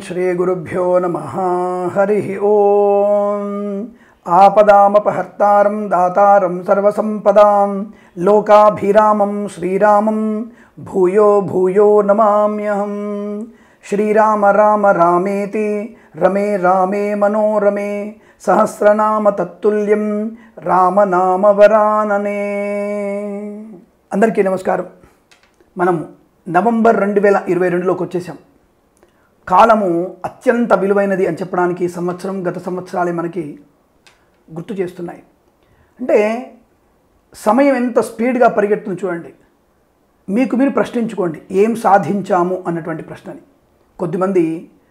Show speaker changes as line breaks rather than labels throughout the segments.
श्रीगुरुभ्यो नमः। हरिः ओम्। आपदामपहर्तारं दातारं सर्वसंपदां लोकाभिरामं श्रीरामं भूयो भूयो नमाम्यहम्। श्रीराम राम रामेति रमे रामे मनोरमे सहस्रनाम तत्तुल्यं रामनाम वरानने। అందరికీ నమస్కారం। మనం నవంబర్ 2022లోకి వచ్చేసాం। కాలము అత్యంత విలువైనది అని చెప్పడానికి సంవత్సరం గత సంవత్సరాలే మనకి గుర్తు చేస్తున్నాయి। అంటే సమయం ఎంత స్పీడ్గా పరిగెడుతుందో చూడండి। మీకు మీరు ప్రశ్నించుకోండి, ఏం సాధించాము అన్నటువంటి ప్రశ్నని। కొద్దిమంది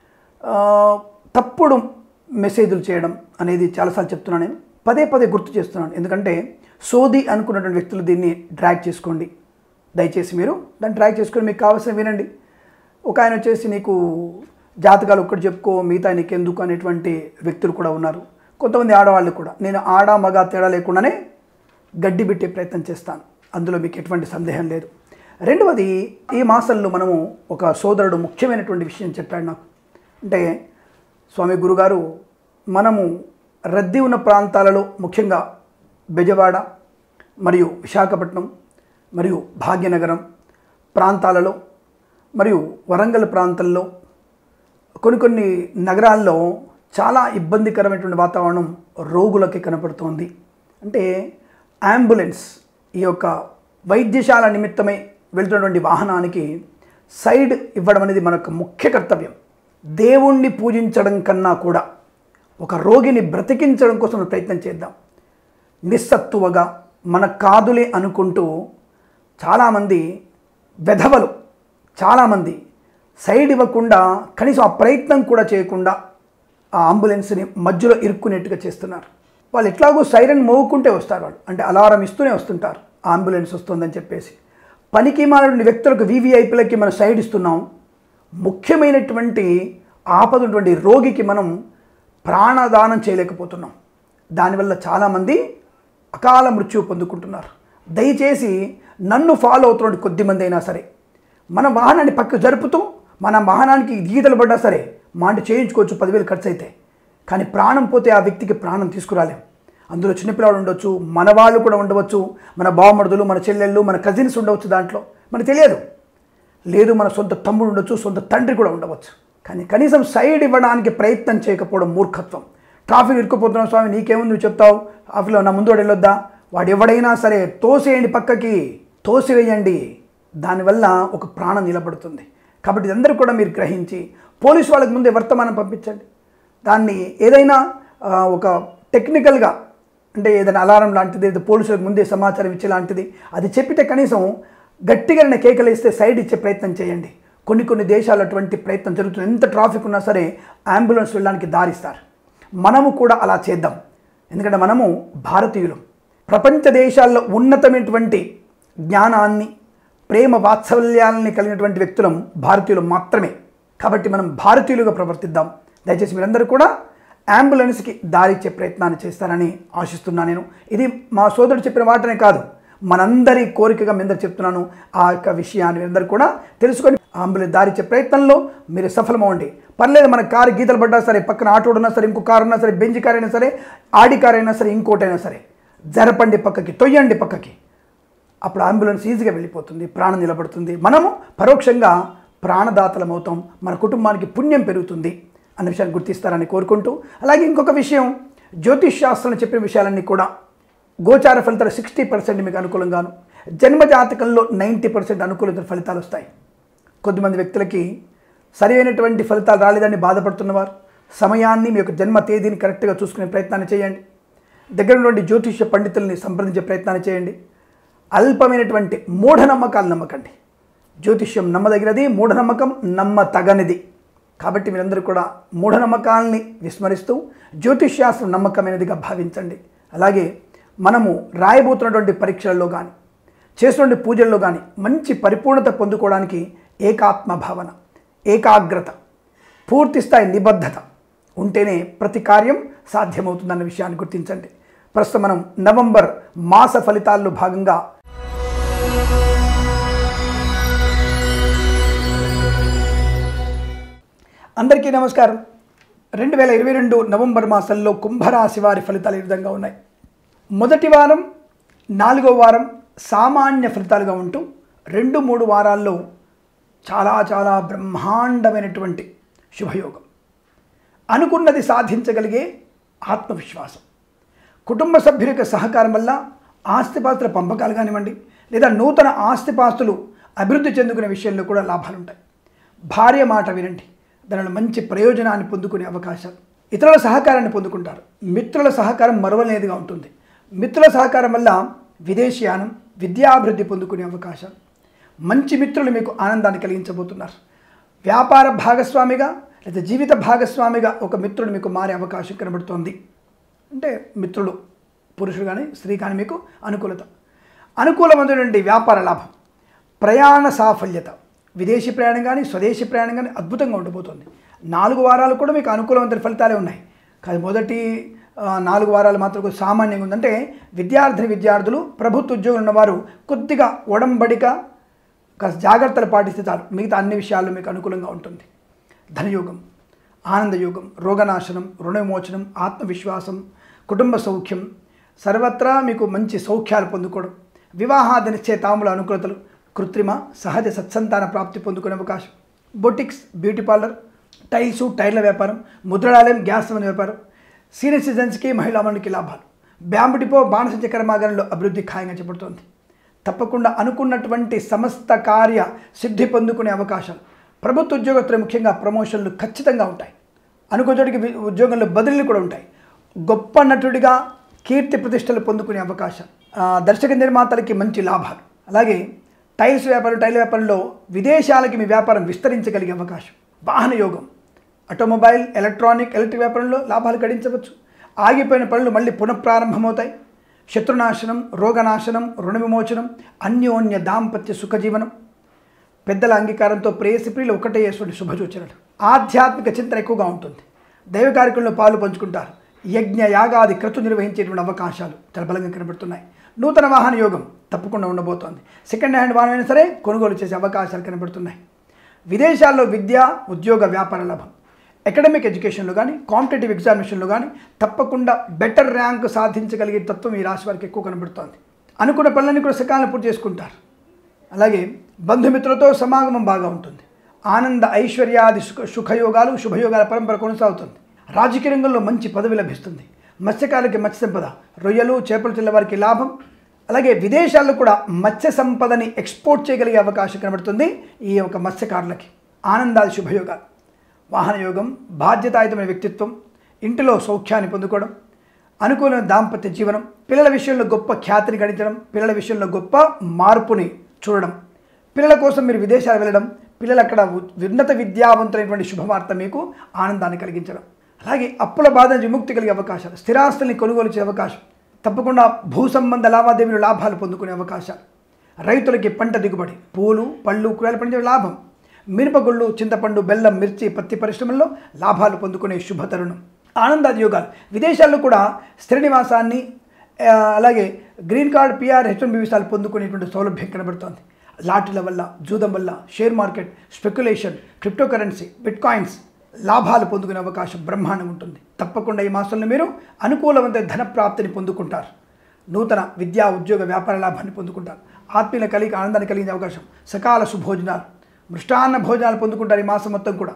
తప్పుడు మెసేజ్లు చేయడం అనేది చాలాసార్లు చెప్తున్నాను, నేను పదే పదే గుర్తు చేస్తున్నాను। ఎందుకంటే సోది అనుకున్నటువంటి వ్యక్తులు దీన్ని డ్రాగ్ చేసుకోండి, దయచేసి మీరు దాన్ని డ్రాగ్ చేసుకొని మీకు కావాల్సిన వినండి। ఒక ఆయన వచ్చేసి నీకు జాతకాలు ఒక్కటి చెప్పుకో, మిగతా నీకెందుకు అనేటువంటి వ్యక్తులు కూడా ఉన్నారు। కొంతమంది ఆడవాళ్ళు కూడా నేను ఆడ మగ తేడా లేకుండానే గడ్డి పెట్టే ప్రయత్నం చేస్తాను, అందులో మీకు ఎటువంటి సందేహం లేదు। రెండవది, ఈ మాసంలో మనము ఒక సోదరుడు ముఖ్యమైనటువంటి విషయం చెప్పాడు నాకు। అంటే స్వామి గురుగారు, మనము రద్దీ ఉన్న ప్రాంతాలలో ముఖ్యంగా బెజవాడ మరియు విశాఖపట్నం మరియు భాగ్యనగరం ప్రాంతాలలో మరియు వరంగల్ ప్రాంతాల్లో కొన్ని నగరాల్లో చాలా ఇబ్బందికరమైనటువంటి వాతావరణం రోగులకి కనపడుతోంది। అంటే అంబులెన్స్, ఈ యొక్క వైద్యశాల నిమిత్తమై వెళ్తున్నటువంటి వాహనానికి సైడ్ ఇవ్వడం అనేది మన యొక్క ముఖ్య కర్తవ్యం। దేవుణ్ణి పూజించడం కన్నా కూడా ఒక రోగిని బ్రతికించడం కోసం ప్రయత్నం చేద్దాం। నిస్సత్తువగా మన కాదులే అనుకుంటూ చాలామంది వెధవలు, చాలామంది సైడ్ ఇవ్వకుండా కనీసం ఆ ప్రయత్నం కూడా చేయకుండా ఆ అంబులెన్స్ని మధ్యలో ఇరుక్కునేట్టుగా చేస్తున్నారు। వాళ్ళు ఎట్లాగో సైరన్ మోగుకుంటే వస్తారు, వాళ్ళు అంటే అలారం ఇస్తూనే వస్తుంటారు ఆ అంబులెన్స్ వస్తుందని చెప్పేసి। పనికి మాలిన వ్యక్తులకు వీవీఐపీలకి మనం సైడ్ ఇస్తున్నాం, ముఖ్యమైనటువంటి ఆపదటువంటి రోగికి మనం ప్రాణదానం చేయలేకపోతున్నాం। దానివల్ల చాలామంది అకాల మృత్యు పొందుకుంటున్నారు। దయచేసి నన్ను ఫాలో అవుతున్న కొద్దిమంది అయినా సరే మన వాహనాన్ని పక్కకు జరుపుతూ మన వాహనానికి గీతలు పడ్డా సరే మాట చేయించుకోవచ్చు, 10,000 ఖర్చు అయితే, కానీ ప్రాణం పోతే ఆ వ్యక్తికి ప్రాణం తీసుకురాలేం। అందులో చిన్నపిల్లలు ఉండవచ్చు, మన వాళ్ళు కూడా ఉండవచ్చు, మన బావమరుదులు, మన చెల్లెళ్ళు, మన కజిన్స్ ఉండవచ్చు, దాంట్లో మనకు తెలియదు, లేదు మన సొంత తమ్ముడు ఉండొచ్చు, సొంత తండ్రి కూడా ఉండవచ్చు। కానీ కనీసం సైడ్ ఇవ్వడానికి ప్రయత్నం చేయకపోవడం మూర్ఖత్వం। ట్రాఫిక్ ఇరుక్కుపోతున్నాం స్వామి, నీకేముంది నువ్వు చెప్తావు, ట్రాఫిక్లో నా ముందు వాడు వెళ్ళొద్దా, వాడు ఎవడైనా సరే తోసేయండి, పక్కకి తోసివేయండి, దానివల్ల ఒక ప్రాణం నిలబడుతుంది। కాబట్టి ఇదందరూ కూడా మీరు గ్రహించి పోలీసు వాళ్ళకి ముందే వర్తమానం పంపించండి। దాన్ని ఏదైనా ఒక టెక్నికల్గా, అంటే ఏదైనా అలారం లాంటిది, ఏదో పోలీసులకు ముందే సమాచారం ఇచ్చే లాంటిది అది చెప్పితే కనీసం గట్టిగా కేకలేస్తే సైడ్ ఇచ్చే ప్రయత్నం చేయండి। కొన్ని దేశాలు అటువంటి ప్రయత్నం జరుగుతుంది, ఎంత ట్రాఫిక్ ఉన్నా సరే అంబులెన్స్ వెళ్ళడానికి దారిస్తారు। మనము కూడా అలా చేద్దాం, ఎందుకంటే మనము భారతీయులం। ప్రపంచ దేశాల్లో ఉన్నతమైనటువంటి జ్ఞానాన్ని, ప్రేమ వాత్సల్యాలని కలిగినటువంటి వ్యక్తులం భారతీయులు మాత్రమే। కాబట్టి మనం భారతీయులుగా ప్రవర్తిద్దాం। దయచేసి మీరందరూ కూడా అంబులెన్స్కి దారిచ్చే ప్రయత్నాన్ని చేస్తారని ఆశిస్తున్నాను నేను। ఇది మా సోదరుడు చెప్పిన మాటనే కాదు, మనందరి కోరికగా మీ అందరూ చెప్తున్నాను। ఆ యొక్క విషయాన్ని మీరందరూ కూడా తెలుసుకొని అంబులెన్స్ దారిచ్చే ప్రయత్నంలో మీరు సఫలమవ్వండి। పర్లేదు, మన కారు గీతలు పడ్డా సరే, పక్కన ఆటో ఉన్నా సరే, ఇంకో కారు ఉన్నా సరే, బెంజ్ కార్ అయినా సరే, ఆడి కార్ అయినా సరే, ఇంకోటైనా సరే, జరపండి పక్కకి, తొయ్యండి పక్కకి, అప్పుడు అంబులెన్స్ ఈజీగా వెళ్ళిపోతుంది, ప్రాణం నిలబడుతుంది, మనము పరోక్షంగా ప్రాణదాతలం అవుతాం, మన కుటుంబానికి పుణ్యం పెరుగుతుంది అన్న విషయాన్ని గుర్తిస్తారని కోరుకుంటూ, అలాగే ఇంకొక విషయం, జ్యోతిష్ శాస్త్రంలో చెప్పిన విషయాలన్నీ కూడా గోచార ఫలితాలు 60% మీకు అనుకూలంగాను, జన్మజాతకంలో 90% అనుకూల ఫలితాలు వస్తాయి। కొద్దిమంది వ్యక్తులకి సరైనటువంటి ఫలితాలు రాలేదని బాధపడుతున్నవారు సమయాన్ని, మీ యొక్క జన్మ తేదీని కరెక్ట్గా చూసుకునే ప్రయత్నాన్ని చేయండి। దగ్గర ఉన్నటువంటి జ్యోతిష్య పండితుల్ని సంప్రదించే ప్రయత్నాన్ని చేయండి। అల్పమైనటువంటి మూఢనమ్మకాలు నమ్మకండి। జ్యోతిష్యం నమ్మదగినది, మూఢనమ్మకం నమ్మతగనిది। కాబట్టి మీరందరూ కూడా మూఢనమ్మకాలని విస్మరిస్తూ జ్యోతిష్శాస్త్రం నమ్మకమైనదిగా భావించండి। అలాగే మనము రాయబోతున్నటువంటి పరీక్షలలో కానీ, చేసినటువంటి పూజల్లో కానీ మంచి పరిపూర్ణత పొందుకోవడానికి ఏకాత్మ భావన, ఏకాగ్రత, పూర్తిస్థాయి నిబద్ధత ఉంటేనే ప్రతి కార్యం సాధ్యమవుతుందన్న విషయాన్ని గుర్తించండి। ప్రస్తుతం మనం నవంబర్ మాస ఫలితాల్లో భాగంగా అందరికీ నమస్కారం. 2022 నవంబర్ మాసంలో కుంభరాశి వారి ఫలితాలు ఈ విధంగా ఉన్నాయి. మొదటి వారం, 4వ వారం సామాన్య ఫలితాలుగా ఉంటూ 2-3 వారాల్లో చాలా బ్రహ్మాండమైనటువంటి శుభయోగం, అనుకున్నది సాధించగలిగే ఆత్మవిశ్వాసం, కుటుంబ సభ్యుల యొక్క సహకారం వల్ల ఆస్తిపాస్తుల పంపకాలు కానివ్వండి, లేదా నూతన ఆస్తిపాస్తులు అభివృద్ధి చెందుకునే విషయంలో కూడా లాభాలు ఉంటాయి. భార్య మాట వినండి, దానిలో మంచి ప్రయోజనాన్ని పొందుకునే అవకాశాలు, ఇతరుల సహకారాన్ని పొందుకుంటారు. మిత్రుల సహకారం మరవలేనిదిగా ఉంటుంది. మిత్రుల సహకారం వల్ల విదేశీయానం, విద్యాభివృద్ధి పొందుకునే అవకాశాలు, మంచి మిత్రులు మీకు ఆనందాన్ని కలిగించబోతున్నారు. వ్యాపార భాగస్వామిగా లేదా జీవిత భాగస్వామిగా ఒక మిత్రుడు మీకు మారే అవకాశం కనబడుతోంది. అంటే మిత్రుడు పురుషుడు కానీ స్త్రీ కానీ మీకు అనుకూలమైనటువంటి వ్యాపార లాభం, ప్రయాణ సాఫల్యత, విదేశీ ప్రయాణం కానీ స్వదేశీ ప్రయాణం కానీ అద్భుతంగా ఉండబోతుంది. 4 వారాలు కూడా మీకు అనుకూలమైన ఫలితాలే ఉన్నాయి. కానీ మొదటి 4 వారాలు మాత్రం సామాన్యంగా ఉందంటే విద్యార్థులు ప్రభుత్వ ఉద్యోగులు ఉన్నవారు కొద్దిగా ఒడంబడిక జాగ్రత్తలు పాటిస్తే చాలు, మిగతా అన్ని విషయాల్లో మీకు అనుకూలంగా ఉంటుంది. ధనయోగం, ఆనందయోగం, రోగనాశనం, రుణ విమోచనం, ఆత్మవిశ్వాసం, కుటుంబ సౌఖ్యం, సర్వత్రా మీకు మంచి సౌఖ్యాలు పొందుకోవడం, వివాహాది నిశ్చయితాముల అనుకూలతలు, కృత్రిమ సహజ సత్సంతాన ప్రాప్తి పొందుకునే అవకాశం, బొటిక్స్, బ్యూటీ పార్లర్, టైర్ల వ్యాపారం, ముద్రణాలయం, గ్యాస్ సంబంధ వ్యాపారం, సీనియర్ సిటిజన్స్కి, మహిళామణులకి లాభాలు, బ్యాంబు డిపో, బాణసంచ కర్మాగారంలో అభివృద్ధి ఖాయంగా చెప్పబడుతోంది. తప్పకుండా అనుకున్నటువంటి సమస్త కార్య సిద్ధి పొందుకునే అవకాశాలు, ప్రభుత్వ ఉద్యోగస్తులు ముఖ్యంగా ప్రమోషన్లు ఖచ్చితంగా ఉంటాయి. అనుకోచోటికి ఉద్యోగంలో బదిలీలు కూడా ఉంటాయి. గొప్ప నటుడిగా కీర్తి ప్రతిష్టలు పొందుకునే అవకాశం, దర్శక నిర్మాతలకి మంచి లాభాలు, అలాగే టైల్ వ్యాపారంలో విదేశాలకి మీ వ్యాపారం విస్తరించగలిగే అవకాశం, వాహన యోగం, ఆటోమొబైల్, ఎలక్ట్రిక్ వ్యాపారంలో లాభాలు గడించవచ్చు. ఆగిపోయిన పనులు మళ్ళీ పునఃప్రారంభమవుతాయి. శత్రునాశనం, రోగనాశనం, రుణ విమోచనం, అన్యోన్య దాంపత్య సుఖజీవనం, పెద్దల అంగీకారంతో ప్రేయసిప్రియులు ఒకటే చేటువంటి శుభసూచనలు, ఆధ్యాత్మిక చింతన ఎక్కువగా ఉంటుంది. దైవ కార్యక్రమంలో పాలు పంచుకుంటారు. యజ్ఞ యాగాది క్రతు నిర్వహించేటువంటి అవకాశాలు చాలా బలంగా కనబడుతున్నాయి. నూతన వాహన యోగం తప్పకుండా ఉండబోతోంది. సెకండ్ హ్యాండ్ వాహనమైనా సరే కొనుగోలు చేసే అవకాశాలు కనబడుతున్నాయి. విదేశాల్లో విద్య, ఉద్యోగ, వ్యాపార లాభం, అకాడమిక్ ఎడ్యుకేషన్లో కానీ కాంపిటేటివ్ ఎగ్జామినేషన్లో కానీ తప్పకుండా బెటర్ ర్యాంక్ సాధించగలిగే తత్వం ఈ రాశి వారికి ఎక్కువ కనబడుతోంది. అనుకున్న పనులన్నీ కూడా సకాలంలో పూర్తి చేసుకుంటారు. అలాగే బంధుమిత్రులతో సమాగమం బాగా ఉంటుంది. ఆనంద ఐశ్వర్యాది సుఖయోగాలు, శుభయోగాల పరంపర కొనసాగుతుంది. రాజకీయ రంగంలో మంచి పదవి లభిస్తుంది. మత్స్యకారులకి మత్స్య సంపద, రొయ్యలు, చేపలు తిన్న వారికి లాభం, అలాగే విదేశాల్లో కూడా మత్స్య సంపదని ఎక్స్పోర్ట్ చేయగలిగే అవకాశం కనబడుతుంది ఈ యొక్క మత్స్యకారులకి. ఆనందాది శుభయోగాలు, వాహన యోగం, బాధ్యతాయుతమైన వ్యక్తిత్వం, ఇంటిలో సౌఖ్యాన్ని పొందుకోవడం, అనుకూలమైన దాంపత్య జీవనం, పిల్లల విషయంలో గొప్ప ఖ్యాతిని గడించడం, పిల్లల విషయంలో గొప్ప మార్పుని చూడడం, పిల్లల కోసం మీరు విదేశాలు వెళ్ళడం, పిల్లలు అక్కడ ఉన్నత విద్యావంతులైనటువంటి శుభవార్త మీకు ఆనందాన్ని కలిగించడం, అలాగే అప్పుల బాధ విముక్తి కలిగే అవకాశాలు, స్థిరాస్తుల్ని కొనుగోలు చేసే అవకాశం, తప్పకుండా భూ సంబంధ లావాదేవీలు లాభాలు పొందుకునే అవకాశాలు, రైతులకి పంట దిగుబడి, పూలు, పళ్ళు, కూరగాయలు పండించే లాభం, మిరపగుళ్ళు, చింతపండు, బెల్లం, మిర్చి, పత్తి పరిశ్రమల్లో లాభాలు పొందుకునే శుభతరుణం, ఆనందాది యోగాలు, విదేశాల్లో కూడా స్థిర నివాసాన్ని, అలాగే గ్రీన్ కార్డ్, PR, H1B వీసాలు పొందుకునేటువంటి సౌలభ్యం కనబడుతోంది. లాటరీల వల్ల, జూదం వల్ల, share market, speculation, crypto currency, bitcoins లాభాలు పొందుకునే అవకాశం బ్రహ్మాండం ఉంటుంది. తప్పకుండా ఈ మాసంలో మీరు అనుకూలమైన ధన ప్రాప్తిని పొందుకుంటారు. నూతన విద్యా, ఉద్యోగ, వ్యాపార లాభాన్ని పొందుకుంటారు. ఆత్మీయుల కలిగి ఆనందాన్ని కలిగించే అవకాశం, సకాల సుభోజనాలు, మృష్టాన్న భోజనాలు పొందుకుంటారు. ఈ మాసం మొత్తం కూడా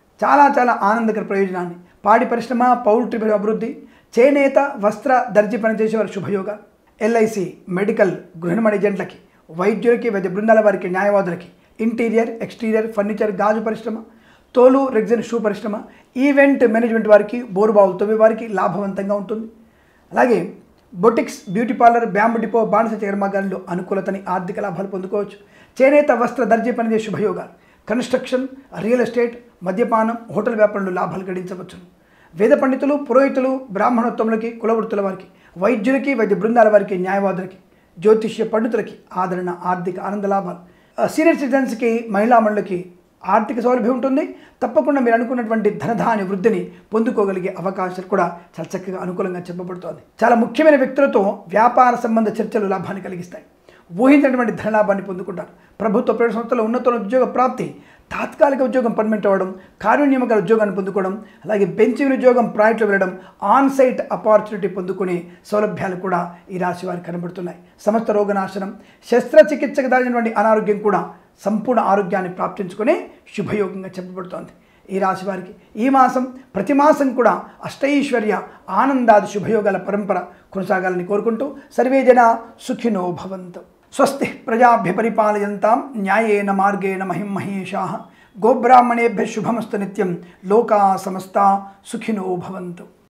చాలా ఆనందకర ప్రయోజనాన్ని, పాడి పరిశ్రమ, పౌల్ట్రీ అభివృద్ధి, చేనేత, వస్త్ర, దర్జీ పనిచేసేవారి శుభయోగాలు, LIC, మెడికల్, గృహ ఏజెంట్లకి, వైద్యులకి, వైద్య బృందాల వారికి, న్యాయవాదులకి, ఇంటీరియర్, ఎక్స్టీరియర్, ఫర్నిచర్, గాజు పరిశ్రమ, తోలు, రెగ్జిన్, షూ పరిశ్రమ, ఈవెంట్ మేనేజ్మెంట్ వారికి, బోరుబావులు తవ్వే వారికి లాభవంతంగా ఉంటుంది. అలాగే boutiques, beauty parlour, bamboo depot, బాణసంచ కర్మాగారంలో అనుకూలతని, ఆర్థిక లాభాలు పొందుకోవచ్చు. చేనేత, వస్త్ర, దర్జీ పనిచేసే శుభయోగాలు, కన్స్ట్రక్షన్, రియల్ ఎస్టేట్, మద్యపానం, హోటల్ వ్యాపారంలో లాభాలు గడించవచ్చును. వేద పండితులు, పురోహితులు, బ్రాహ్మణోత్తములకి, కులవృత్తుల వారికి, వైద్యులకి, వైద్య బృందాల వారికి, న్యాయవాదులకి, జ్యోతిష్య పండితులకి ఆదరణ, ఆర్థిక ఆనంద లాభాలు, సీనియర్ సిటిజన్స్కి, మహిళామణులకి ఆర్థిక సౌలభ్యం ఉంటుంది. తప్పకుండా మీరు అనుకున్నటువంటి ధనధాన్య వృద్ధిని పొందుకోగలిగే అవకాశాలు కూడా చాలా చక్కగా అనుకూలంగా చెప్పబడుతోంది. చాలా ముఖ్యమైన వ్యక్తులతో వ్యాపార సంబంధ చర్చలు లాభాన్ని కలిగిస్తాయి. ఊహించినటువంటి ధనలాభాన్ని పొందుకుంటారు. ప్రభుత్వ ప్రైవేట్ సంస్థల ఉన్నత ఉద్యోగ ప్రాప్తి, తాత్కాలిక ఉద్యోగం పర్మనెంట్ అవ్వడం, కార్యనియామక ఉద్యోగాన్ని పొందుకోవడం, అలాగే బెంచ్ ఉద్యోగం ప్రాజెక్టులో వెళ్ళడం, ఆన్ సైట్ ఆపర్చునిటీ పొందుకునే సౌలభ్యాలు కూడా ఈ రాశి వారికి కనబడుతున్నాయి. సమస్త రోగనాశనం, శస్త్రచికిత్సకు దారినటువంటి అనారోగ్యం కూడా సంపూర్ణ ఆరోగ్యాన్ని ప్రాప్తించుకునే శుభయోగంగా చెప్పబడుతోంది. ఈ రాశి వారికి ఈ మాసం ప్రతి మాసం కూడా అష్టైశ్వర్య ఆనందాది శుభయోగాల పరంపర కొనసాగాలని కోరుకుంటూ సర్వే జన సుఖినో భవంతు. స్వస్తి ప్రజాభ్య పరిపాలయంతాం న్యాయేన మార్గేణ మహిం మహేషాః. గోబ్రాహ్మణేభ్యः శుభమస్తు నిత్యం. లోకా సమస్తా సుఖినో భవంతు.